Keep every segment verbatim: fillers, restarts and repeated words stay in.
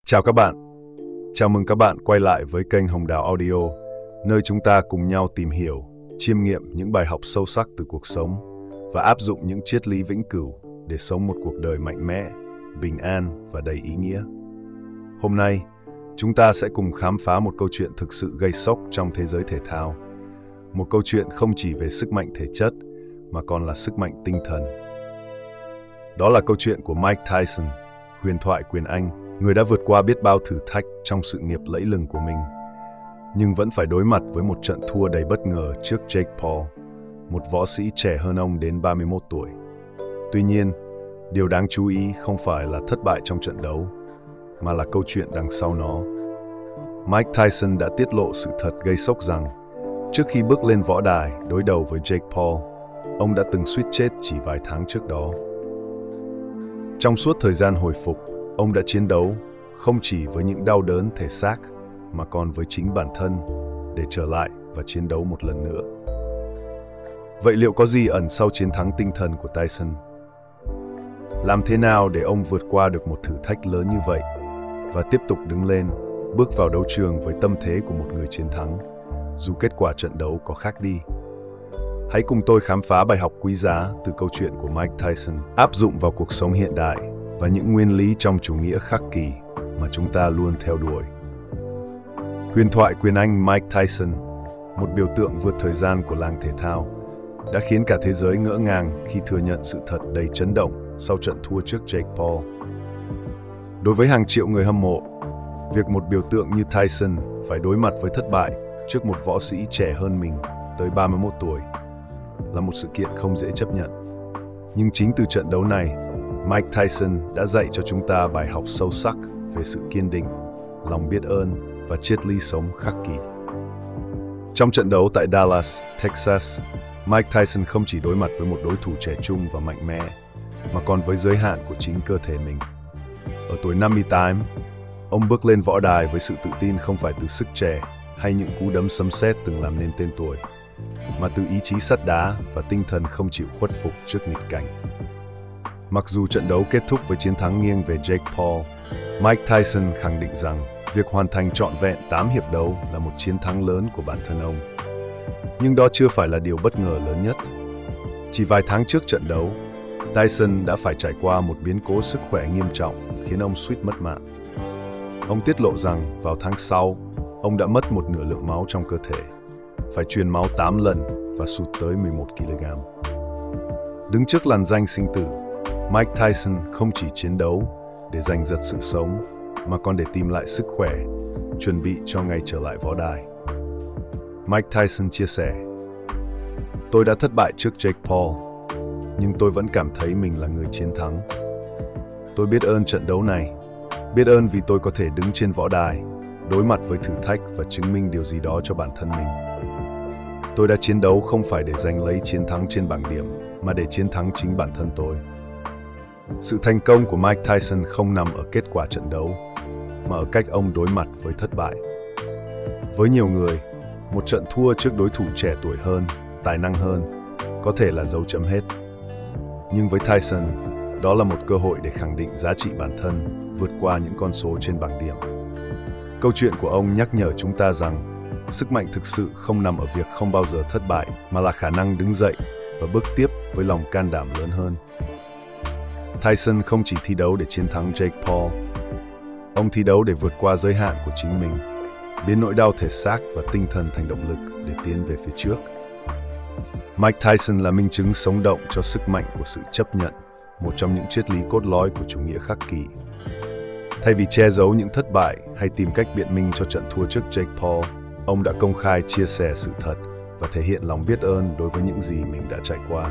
Chào các bạn, chào mừng các bạn quay lại với kênh Hồng Đào Audio, nơi chúng ta cùng nhau tìm hiểu, chiêm nghiệm những bài học sâu sắc từ cuộc sống và áp dụng những triết lý vĩnh cửu để sống một cuộc đời mạnh mẽ, bình an và đầy ý nghĩa. Hôm nay, chúng ta sẽ cùng khám phá một câu chuyện thực sự gây sốc trong thế giới thể thao. Một câu chuyện không chỉ về sức mạnh thể chất, mà còn là sức mạnh tinh thần. Đó là câu chuyện của Mike Tyson, huyền thoại quyền Anh, người đã vượt qua biết bao thử thách trong sự nghiệp lẫy lừng của mình, nhưng vẫn phải đối mặt với một trận thua đầy bất ngờ trước Jake Paul, một võ sĩ trẻ hơn ông đến ba mươi mốt tuổi. Tuy nhiên, điều đáng chú ý không phải là thất bại trong trận đấu, mà là câu chuyện đằng sau nó. Mike Tyson đã tiết lộ sự thật gây sốc rằng, trước khi bước lên võ đài đối đầu với Jake Paul, ông đã từng suýt chết chỉ vài tháng trước đó. Trong suốt thời gian hồi phục, ông đã chiến đấu không chỉ với những đau đớn thể xác, mà còn với chính bản thân để trở lại và chiến đấu một lần nữa. Vậy liệu có gì ẩn sau chiến thắng tinh thần của Tyson? Làm thế nào để ông vượt qua được một thử thách lớn như vậy và tiếp tục đứng lên, bước vào đấu trường với tâm thế của một người chiến thắng, dù kết quả trận đấu có khác đi? Hãy cùng tôi khám phá bài học quý giá từ câu chuyện của Mike Tyson, áp dụng vào cuộc sống hiện đại và những nguyên lý trong chủ nghĩa khắc kỷ mà chúng ta luôn theo đuổi. Huyền thoại quyền Anh Mike Tyson, một biểu tượng vượt thời gian của làng thể thao, đã khiến cả thế giới ngỡ ngàng khi thừa nhận sự thật đầy chấn động sau trận thua trước Jake Paul. Đối với hàng triệu người hâm mộ, việc một biểu tượng như Tyson phải đối mặt với thất bại trước một võ sĩ trẻ hơn mình tới ba mươi mốt tuổi là một sự kiện không dễ chấp nhận. Nhưng chính từ trận đấu này, Mike Tyson đã dạy cho chúng ta bài học sâu sắc về sự kiên định, lòng biết ơn và triết lý sống khắc kỷ. Trong trận đấu tại Dallas, Texas, Mike Tyson không chỉ đối mặt với một đối thủ trẻ trung và mạnh mẽ, mà còn với giới hạn của chính cơ thể mình. Ở tuổi năm mươi tám, ông bước lên võ đài với sự tự tin không phải từ sức trẻ hay những cú đấm sấm sét từng làm nên tên tuổi, mà từ ý chí sắt đá và tinh thần không chịu khuất phục trước nghịch cảnh. Mặc dù trận đấu kết thúc với chiến thắng nghiêng về Jake Paul, Mike Tyson khẳng định rằng việc hoàn thành trọn vẹn tám hiệp đấu là một chiến thắng lớn của bản thân ông. Nhưng đó chưa phải là điều bất ngờ lớn nhất. Chỉ vài tháng trước trận đấu, Tyson đã phải trải qua một biến cố sức khỏe nghiêm trọng khiến ông suýt mất mạng. Ông tiết lộ rằng vào tháng sau, ông đã mất một nửa lượng máu trong cơ thể, phải truyền máu tám lần và sụt tới mười một ki lô gam. Đứng trước làn ranh sinh tử, Mike Tyson không chỉ chiến đấu để giành giật sự sống, mà còn để tìm lại sức khỏe, chuẩn bị cho ngày trở lại võ đài. Mike Tyson chia sẻ: "Tôi đã thất bại trước Jake Paul, nhưng tôi vẫn cảm thấy mình là người chiến thắng. Tôi biết ơn trận đấu này, biết ơn vì tôi có thể đứng trên võ đài, đối mặt với thử thách và chứng minh điều gì đó cho bản thân mình. Tôi đã chiến đấu không phải để giành lấy chiến thắng trên bảng điểm, mà để chiến thắng chính bản thân tôi." Sự thành công của Mike Tyson không nằm ở kết quả trận đấu, mà ở cách ông đối mặt với thất bại. Với nhiều người, một trận thua trước đối thủ trẻ tuổi hơn, tài năng hơn, có thể là dấu chấm hết. Nhưng với Tyson, đó là một cơ hội để khẳng định giá trị bản thân, vượt qua những con số trên bảng điểm. Câu chuyện của ông nhắc nhở chúng ta rằng, sức mạnh thực sự không nằm ở việc không bao giờ thất bại, mà là khả năng đứng dậy và bước tiếp với lòng can đảm lớn hơn. Tyson không chỉ thi đấu để chiến thắng Jake Paul, ông thi đấu để vượt qua giới hạn của chính mình, biến nỗi đau thể xác và tinh thần thành động lực để tiến về phía trước. Mike Tyson là minh chứng sống động cho sức mạnh của sự chấp nhận, một trong những triết lý cốt lõi của chủ nghĩa khắc kỷ. Thay vì che giấu những thất bại hay tìm cách biện minh cho trận thua trước Jake Paul, ông đã công khai chia sẻ sự thật và thể hiện lòng biết ơn đối với những gì mình đã trải qua.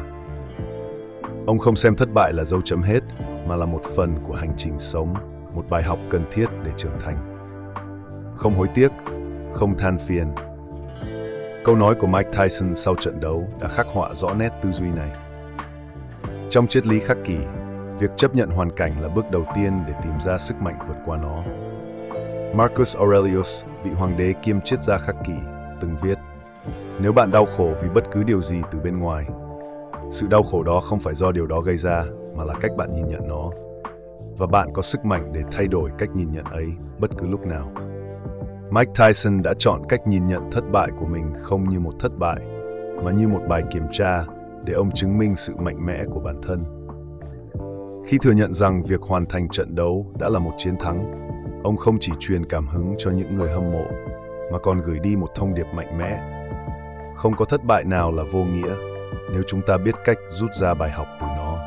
Ông không xem thất bại là dấu chấm hết, mà là một phần của hành trình sống, một bài học cần thiết để trưởng thành. Không hối tiếc, không than phiền. Câu nói của Mike Tyson sau trận đấu đã khắc họa rõ nét tư duy này. Trong triết lý khắc kỷ, việc chấp nhận hoàn cảnh là bước đầu tiên để tìm ra sức mạnh vượt qua nó. Marcus Aurelius, vị hoàng đế kiêm triết gia khắc kỷ, từng viết: "Nếu bạn đau khổ vì bất cứ điều gì từ bên ngoài, sự đau khổ đó không phải do điều đó gây ra, mà là cách bạn nhìn nhận nó. và bạn có sức mạnh để thay đổi cách nhìn nhận ấy bất cứ lúc nào. Mike Tyson đã chọn cách nhìn nhận thất bại của mình không như một thất bại, mà như một bài kiểm tra để ông chứng minh sự mạnh mẽ của bản thân. Khi thừa nhận rằng việc hoàn thành trận đấu đã là một chiến thắng, ông không chỉ truyền cảm hứng cho những người hâm mộ, mà còn gửi đi một thông điệp mạnh mẽ. Không có thất bại nào là vô nghĩa nếu chúng ta biết cách rút ra bài học từ nó.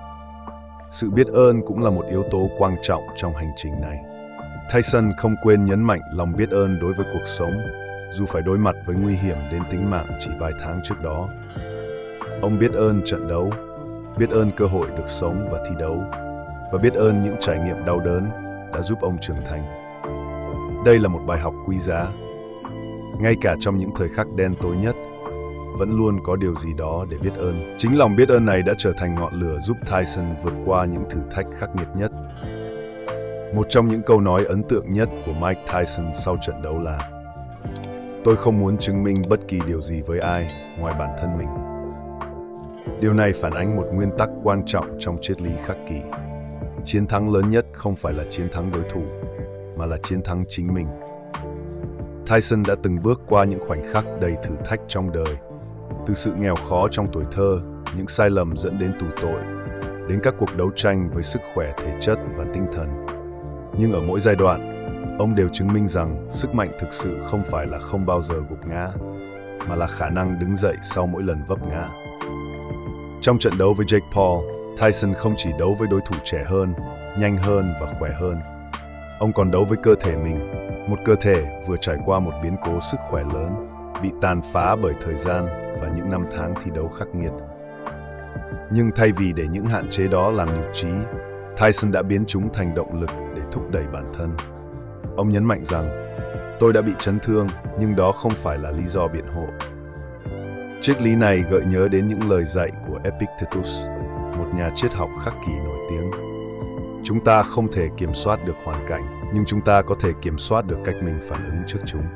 Sự biết ơn cũng là một yếu tố quan trọng trong hành trình này. Tyson không quên nhấn mạnh lòng biết ơn đối với cuộc sống, dù phải đối mặt với nguy hiểm đến tính mạng chỉ vài tháng trước đó. Ông biết ơn trận đấu, biết ơn cơ hội được sống và thi đấu, và biết ơn những trải nghiệm đau đớn đã giúp ông trưởng thành. Đây là một bài học quý giá. Ngay cả trong những thời khắc đen tối nhất, vẫn luôn có điều gì đó để biết ơn. Chính lòng biết ơn này đã trở thành ngọn lửa giúp Tyson vượt qua những thử thách khắc nghiệt nhất. Một trong những câu nói ấn tượng nhất của Mike Tyson sau trận đấu là: "Tôi không muốn chứng minh bất kỳ điều gì với ai ngoài bản thân mình." Điều này phản ánh một nguyên tắc quan trọng trong triết lý khắc kỷ. Chiến thắng lớn nhất không phải là chiến thắng đối thủ, mà là chiến thắng chính mình. Tyson đã từng bước qua những khoảnh khắc đầy thử thách trong đời, từ sự nghèo khó trong tuổi thơ, những sai lầm dẫn đến tù tội, đến các cuộc đấu tranh với sức khỏe thể chất và tinh thần. Nhưng ở mỗi giai đoạn, ông đều chứng minh rằng sức mạnh thực sự không phải là không bao giờ gục ngã, mà là khả năng đứng dậy sau mỗi lần vấp ngã. Trong trận đấu với Jake Paul, Tyson không chỉ đấu với đối thủ trẻ hơn, nhanh hơn và khỏe hơn. Ông còn đấu với cơ thể mình, một cơ thể vừa trải qua một biến cố sức khỏe lớn, bị tàn phá bởi thời gian và những năm tháng thi đấu khắc nghiệt. Nhưng thay vì để những hạn chế đó làm nhụt chí, Tyson đã biến chúng thành động lực để thúc đẩy bản thân. Ông nhấn mạnh rằng, tôi đã bị chấn thương, nhưng đó không phải là lý do biện hộ. Triết lý này gợi nhớ đến những lời dạy của Epictetus, một nhà triết học khắc kỷ nổi tiếng. Chúng ta không thể kiểm soát được hoàn cảnh, nhưng chúng ta có thể kiểm soát được cách mình phản ứng trước chúng.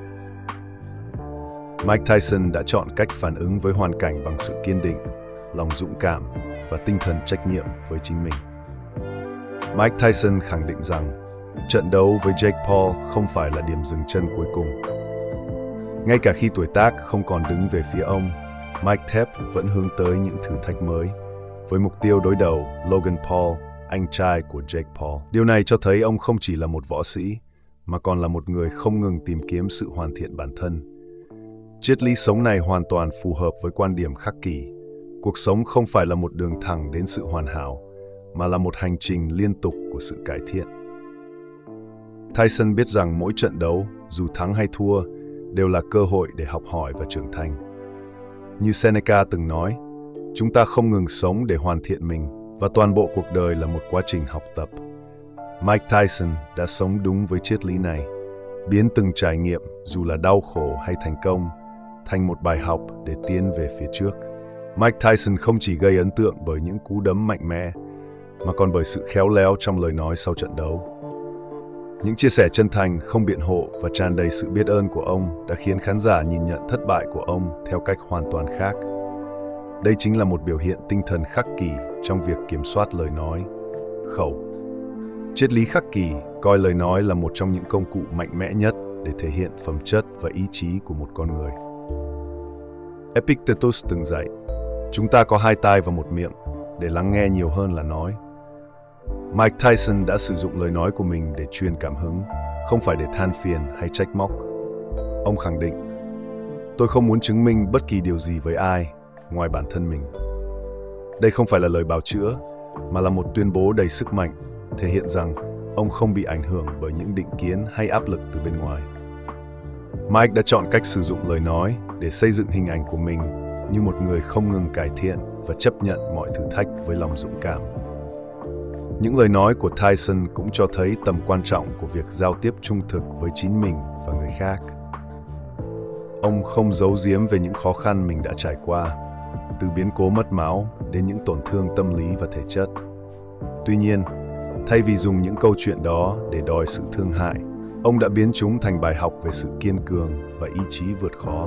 Mike Tyson đã chọn cách phản ứng với hoàn cảnh bằng sự kiên định, lòng dũng cảm và tinh thần trách nhiệm với chính mình. Mike Tyson khẳng định rằng trận đấu với Jake Paul không phải là điểm dừng chân cuối cùng. Ngay cả khi tuổi tác không còn đứng về phía ông, Mike Thép vẫn hướng tới những thử thách mới, với mục tiêu đối đầu Logan Paul, anh trai của Jake Paul. Điều này cho thấy ông không chỉ là một võ sĩ, mà còn là một người không ngừng tìm kiếm sự hoàn thiện bản thân. Triết lý sống này hoàn toàn phù hợp với quan điểm khắc kỷ. Cuộc sống không phải là một đường thẳng đến sự hoàn hảo, mà là một hành trình liên tục của sự cải thiện. Tyson biết rằng mỗi trận đấu, dù thắng hay thua, đều là cơ hội để học hỏi và trưởng thành. Như Seneca từng nói, chúng ta không ngừng sống để hoàn thiện mình, và toàn bộ cuộc đời là một quá trình học tập. Mike Tyson đã sống đúng với triết lý này, biến từng trải nghiệm, dù là đau khổ hay thành công, thành một bài học để tiến về phía trước. Mike Tyson không chỉ gây ấn tượng bởi những cú đấm mạnh mẽ, mà còn bởi sự khéo léo trong lời nói sau trận đấu. Những chia sẻ chân thành, không biện hộ và tràn đầy sự biết ơn của ông đã khiến khán giả nhìn nhận thất bại của ông theo cách hoàn toàn khác. Đây chính là một biểu hiện tinh thần khắc kỷ trong việc kiểm soát lời nói, khẩu. Triết lý khắc kỷ coi lời nói là một trong những công cụ mạnh mẽ nhất để thể hiện phẩm chất và ý chí của một con người. Epictetus từng dạy, chúng ta có hai tai và một miệng, để lắng nghe nhiều hơn là nói. Mike Tyson đã sử dụng lời nói của mình để truyền cảm hứng, không phải để than phiền hay trách móc. Ông khẳng định, tôi không muốn chứng minh bất kỳ điều gì với ai ngoài bản thân mình. Đây không phải là lời bào chữa, mà là một tuyên bố đầy sức mạnh, thể hiện rằng ông không bị ảnh hưởng bởi những định kiến hay áp lực từ bên ngoài. Mike đã chọn cách sử dụng lời nói để xây dựng hình ảnh của mình như một người không ngừng cải thiện và chấp nhận mọi thử thách với lòng dũng cảm. Những lời nói của Tyson cũng cho thấy tầm quan trọng của việc giao tiếp trung thực với chính mình và người khác. Ông không giấu giếm về những khó khăn mình đã trải qua, từ biến cố mất máu đến những tổn thương tâm lý và thể chất. Tuy nhiên, thay vì dùng những câu chuyện đó để đòi sự thương hại, ông đã biến chúng thành bài học về sự kiên cường và ý chí vượt khó.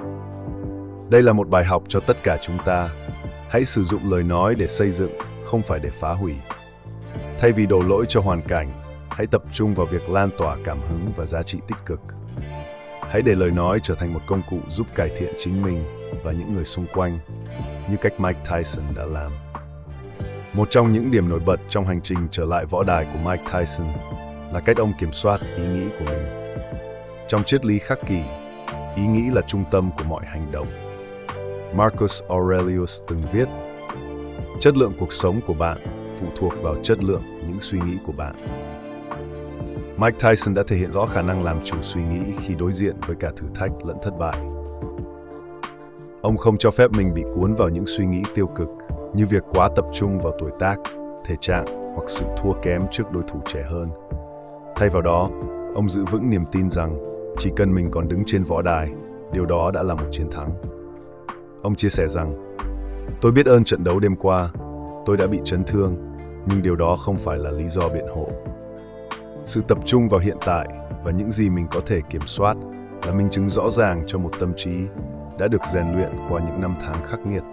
Đây là một bài học cho tất cả chúng ta. Hãy sử dụng lời nói để xây dựng, không phải để phá hủy. Thay vì đổ lỗi cho hoàn cảnh, hãy tập trung vào việc lan tỏa cảm hứng và giá trị tích cực. Hãy để lời nói trở thành một công cụ giúp cải thiện chính mình và những người xung quanh, như cách Mike Tyson đã làm. Một trong những điểm nổi bật trong hành trình trở lại võ đài của Mike Tyson là cách ông kiểm soát ý nghĩ của mình. Trong triết lý khắc kỷ, ý nghĩ là trung tâm của mọi hành động. Marcus Aurelius từng viết, chất lượng cuộc sống của bạn phụ thuộc vào chất lượng những suy nghĩ của bạn. Mike Tyson đã thể hiện rõ khả năng làm chủ suy nghĩ khi đối diện với cả thử thách lẫn thất bại. Ông không cho phép mình bị cuốn vào những suy nghĩ tiêu cực, như việc quá tập trung vào tuổi tác, thể trạng hoặc sự thua kém trước đối thủ trẻ hơn. Thay vào đó, ông giữ vững niềm tin rằng chỉ cần mình còn đứng trên võ đài, điều đó đã là một chiến thắng. Ông chia sẻ rằng, tôi biết ơn trận đấu đêm qua, tôi đã bị chấn thương, nhưng điều đó không phải là lý do biện hộ. Sự tập trung vào hiện tại và những gì mình có thể kiểm soát là minh chứng rõ ràng cho một tâm trí đã được rèn luyện qua những năm tháng khắc nghiệt.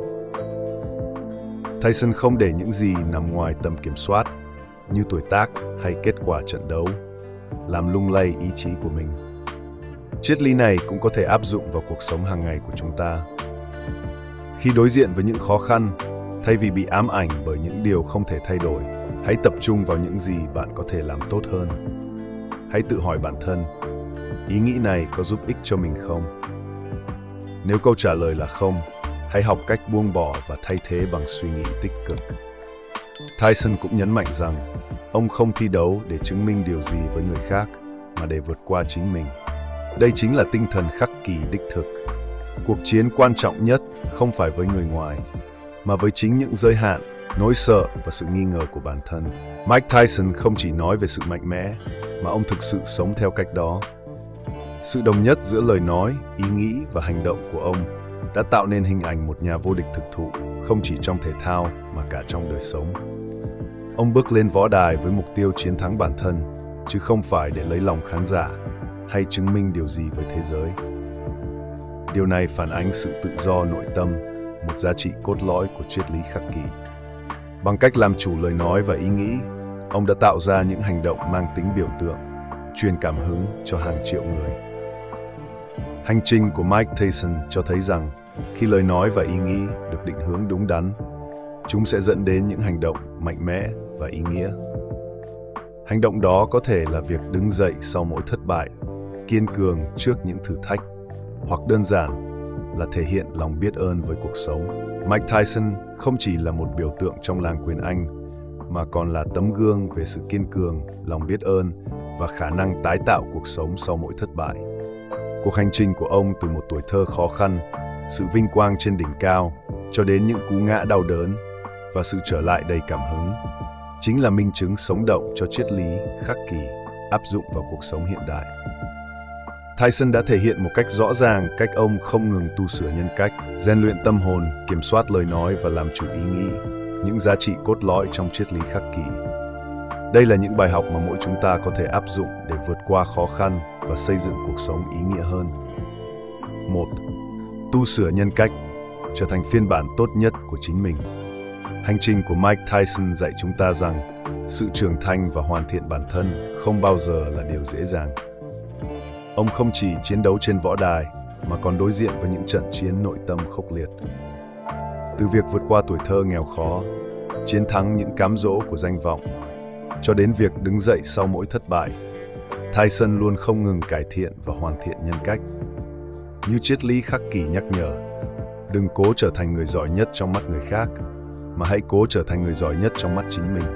Tyson không để những gì nằm ngoài tầm kiểm soát, như tuổi tác hay kết quả trận đấu, làm lung lay ý chí của mình. Triết lý này cũng có thể áp dụng vào cuộc sống hàng ngày của chúng ta. Khi đối diện với những khó khăn, thay vì bị ám ảnh bởi những điều không thể thay đổi, hãy tập trung vào những gì bạn có thể làm tốt hơn. Hãy tự hỏi bản thân, ý nghĩ này có giúp ích cho mình không? Nếu câu trả lời là không, hãy học cách buông bỏ và thay thế bằng suy nghĩ tích cực. Tyson cũng nhấn mạnh rằng, ông không thi đấu để chứng minh điều gì với người khác, mà để vượt qua chính mình. Đây chính là tinh thần khắc kỷ đích thực. Cuộc chiến quan trọng nhất không phải với người ngoài, mà với chính những giới hạn, nỗi sợ và sự nghi ngờ của bản thân. Mike Tyson không chỉ nói về sự mạnh mẽ, mà ông thực sự sống theo cách đó. Sự đồng nhất giữa lời nói, ý nghĩ và hành động của ông đã tạo nên hình ảnh một nhà vô địch thực thụ, không chỉ trong thể thao mà cả trong đời sống. Ông bước lên võ đài với mục tiêu chiến thắng bản thân, chứ không phải để lấy lòng khán giả hay chứng minh điều gì với thế giới. Điều này phản ánh sự tự do nội tâm, một giá trị cốt lõi của triết lý khắc kỷ. Bằng cách làm chủ lời nói và ý nghĩ, ông đã tạo ra những hành động mang tính biểu tượng, truyền cảm hứng cho hàng triệu người. Hành trình của Mike Tyson cho thấy rằng, khi lời nói và ý nghĩ được định hướng đúng đắn, chúng sẽ dẫn đến những hành động mạnh mẽ và ý nghĩa. Hành động đó có thể là việc đứng dậy sau mỗi thất bại, kiên cường trước những thử thách, hoặc đơn giản là thể hiện lòng biết ơn với cuộc sống. Mike Tyson không chỉ là một biểu tượng trong làng quyền Anh, mà còn là tấm gương về sự kiên cường, lòng biết ơn và khả năng tái tạo cuộc sống sau mỗi thất bại. Cuộc hành trình của ông từ một tuổi thơ khó khăn, sự vinh quang trên đỉnh cao, cho đến những cú ngã đau đớn và sự trở lại đầy cảm hứng, chính là minh chứng sống động cho triết lý khắc kỷ áp dụng vào cuộc sống hiện đại. Tyson đã thể hiện một cách rõ ràng cách ông không ngừng tu sửa nhân cách, rèn luyện tâm hồn, kiểm soát lời nói và làm chủ ý nghĩ, những giá trị cốt lõi trong triết lý khắc kỷ. Đây là những bài học mà mỗi chúng ta có thể áp dụng để vượt qua khó khăn và xây dựng cuộc sống ý nghĩa hơn. một. Tu sửa nhân cách, trở thành phiên bản tốt nhất của chính mình. Hành trình của Mike Tyson dạy chúng ta rằng, sự trưởng thành và hoàn thiện bản thân không bao giờ là điều dễ dàng. Ông không chỉ chiến đấu trên võ đài, mà còn đối diện với những trận chiến nội tâm khốc liệt. Từ việc vượt qua tuổi thơ nghèo khó, chiến thắng những cám dỗ của danh vọng, cho đến việc đứng dậy sau mỗi thất bại, Tyson luôn không ngừng cải thiện và hoàn thiện nhân cách. Như triết lý khắc kỷ nhắc nhở, đừng cố trở thành người giỏi nhất trong mắt người khác, mà hãy cố trở thành người giỏi nhất trong mắt chính mình.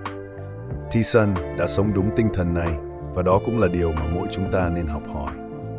Tyson đã sống đúng tinh thần này, và đó cũng là điều mà mỗi chúng ta nên học hỏi.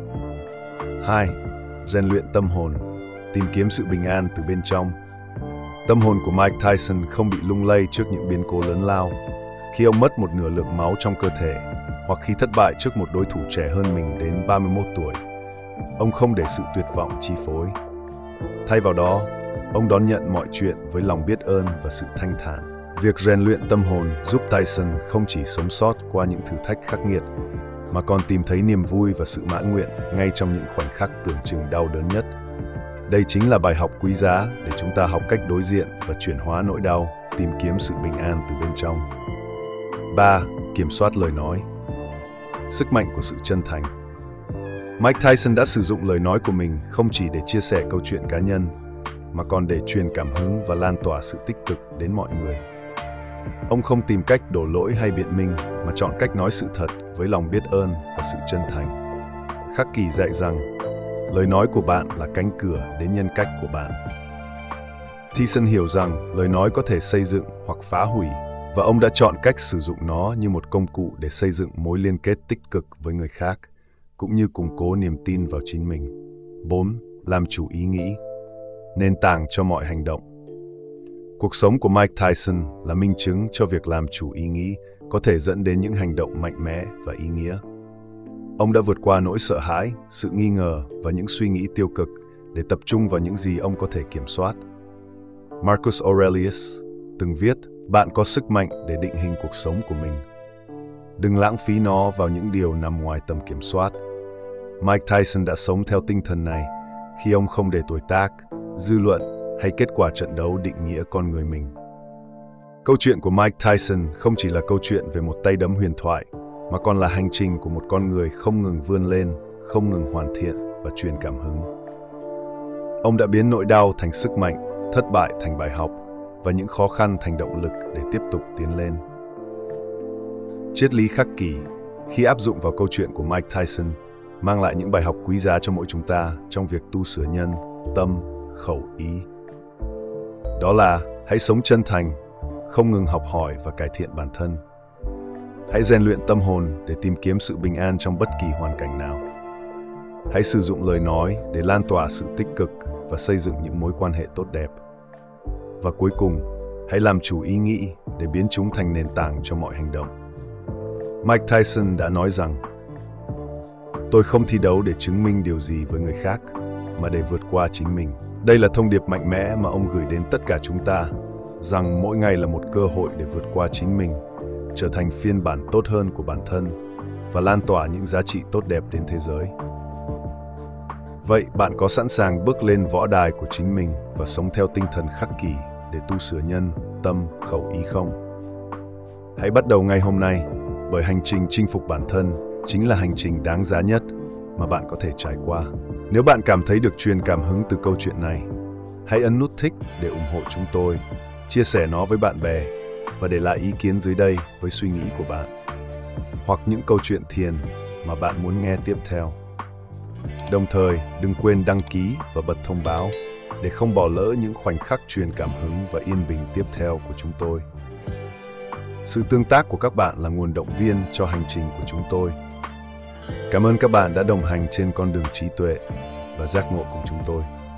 hai. Rèn luyện tâm hồn, tìm kiếm sự bình an từ bên trong. Tâm hồn của Mike Tyson không bị lung lay trước những biến cố lớn lao. Khi ông mất một nửa lượng máu trong cơ thể, hoặc khi thất bại trước một đối thủ trẻ hơn mình đến ba mươi mốt tuổi, ông không để sự tuyệt vọng chi phối. Thay vào đó, ông đón nhận mọi chuyện với lòng biết ơn và sự thanh thản. Việc rèn luyện tâm hồn giúp Tyson không chỉ sống sót qua những thử thách khắc nghiệt, mà còn tìm thấy niềm vui và sự mãn nguyện ngay trong những khoảnh khắc tưởng chừng đau đớn nhất. Đây chính là bài học quý giá để chúng ta học cách đối diện và chuyển hóa nỗi đau, tìm kiếm sự bình an từ bên trong. ba. Kiểm soát lời nói. Sức mạnh của sự chân thành. Mike Tyson đã sử dụng lời nói của mình không chỉ để chia sẻ câu chuyện cá nhân, mà còn để truyền cảm hứng và lan tỏa sự tích cực đến mọi người. Ông không tìm cách đổ lỗi hay biện minh, mà chọn cách nói sự thật với lòng biết ơn và sự chân thành. Khắc Kỷ dạy rằng, lời nói của bạn là cánh cửa đến nhân cách của bạn. Tyson hiểu rằng lời nói có thể xây dựng hoặc phá hủy, và ông đã chọn cách sử dụng nó như một công cụ để xây dựng mối liên kết tích cực với người khác, cũng như củng cố niềm tin vào chính mình. bốn. Làm chủ ý nghĩ. Nền tảng cho mọi hành động. Cuộc sống của Mike Tyson là minh chứng cho việc làm chủ ý nghĩ có thể dẫn đến những hành động mạnh mẽ và ý nghĩa. Ông đã vượt qua nỗi sợ hãi, sự nghi ngờ và những suy nghĩ tiêu cực để tập trung vào những gì ông có thể kiểm soát. Marcus Aurelius từng viết, bạn có sức mạnh để định hình cuộc sống của mình. Đừng lãng phí nó vào những điều nằm ngoài tầm kiểm soát. Mike Tyson đã sống theo tinh thần này khi ông không để tuổi tác, dư luận hay kết quả trận đấu định nghĩa con người mình. Câu chuyện của Mike Tyson không chỉ là câu chuyện về một tay đấm huyền thoại, mà còn là hành trình của một con người không ngừng vươn lên, không ngừng hoàn thiện và truyền cảm hứng. Ông đã biến nỗi đau thành sức mạnh, thất bại thành bài học, và những khó khăn thành động lực để tiếp tục tiến lên. Triết lý khắc kỷ, khi áp dụng vào câu chuyện của Mike Tyson, mang lại những bài học quý giá cho mỗi chúng ta trong việc tu sửa nhân, tâm, khẩu, ý. Đó là hãy sống chân thành, không ngừng học hỏi và cải thiện bản thân. Hãy rèn luyện tâm hồn để tìm kiếm sự bình an trong bất kỳ hoàn cảnh nào. Hãy sử dụng lời nói để lan tỏa sự tích cực và xây dựng những mối quan hệ tốt đẹp. Và cuối cùng, hãy làm chủ ý nghĩ để biến chúng thành nền tảng cho mọi hành động. Mike Tyson đã nói rằng, tôi không thi đấu để chứng minh điều gì với người khác, mà để vượt qua chính mình. Đây là thông điệp mạnh mẽ mà ông gửi đến tất cả chúng ta, rằng mỗi ngày là một cơ hội để vượt qua chính mình, trở thành phiên bản tốt hơn của bản thân và lan tỏa những giá trị tốt đẹp đến thế giới. Vậy bạn có sẵn sàng bước lên võ đài của chính mình và sống theo tinh thần khắc kỷ để tu sửa nhân, tâm, khẩu, ý không? Hãy bắt đầu ngay hôm nay, bởi hành trình chinh phục bản thân chính là hành trình đáng giá nhất mà bạn có thể trải qua. Nếu bạn cảm thấy được truyền cảm hứng từ câu chuyện này, hãy ấn nút thích để ủng hộ chúng tôi, chia sẻ nó với bạn bè và để lại ý kiến dưới đây với suy nghĩ của bạn, hoặc những câu chuyện thiền mà bạn muốn nghe tiếp theo. Đồng thời, đừng quên đăng ký và bật thông báo để không bỏ lỡ những khoảnh khắc truyền cảm hứng và yên bình tiếp theo của chúng tôi. Sự tương tác của các bạn là nguồn động viên cho hành trình của chúng tôi. Cảm ơn các bạn đã đồng hành trên con đường trí tuệ và giác ngộ cùng chúng tôi.